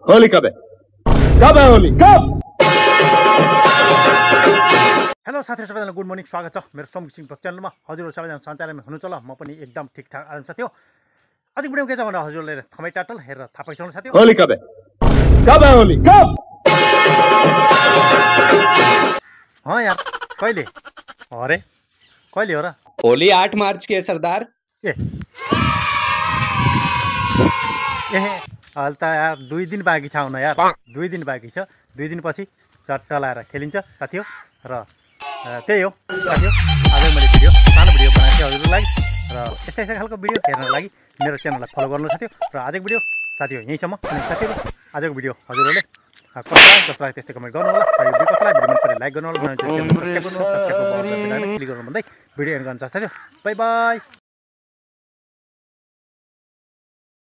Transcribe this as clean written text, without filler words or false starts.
होली कब है? कब है होली? कब? हेलो साथीहरु सबैजनालाई गुड मर्निङ स्वागत छ मेरो समुख सिंह भक्त च्यानलमा। हजुरहरु सबैजना सञ्चारमा हुनुहुन्छ होला, म पनि एकदम ठिकठाक आराम साथीहरु। आजको भिडियो के छ भनेर हजुरहरुले थमै टाटल हेरेर थाहा पाइसक्नु साथीहरु। होली कब है? कब है होली? कब? यार कहिले अरे कहिले हो र? होली 8 मार्च के सरदार। ए हाल त यार 2 दिन बाँकी छ हुन यार, 2 दिन बाँकी छ। 2 दिनपछि चट्ट लाएर खेलिन्छ साथीहरु। र त्यही हो साथीहरु, आज मैले सानो भिडियो बनाएको थिएँ हजुरहरुको लागि। र यस्तै खालको भिडियो हेर्नको लागि मेरो च्यानललाई फलो गर्नु साथीहरु। र आजको भिडियो साथीहरु यहीँसम्म। अनि साथीहरु आजको भिडियो हजुरहरुले कसलाई जसलाई त्यस्तै कमेन्ट गर्नु होला। र यो भिडियो कसलाई भिडियो मन परे लाइक गर्नु होला, च्यानल सब्स्क्राइब गर्नु, सब्स्क्राइब बटन क्लिक गर्नु भन्दै भिडियो एन्ड गर्न चाहन्छु साथीहरु। Bye by.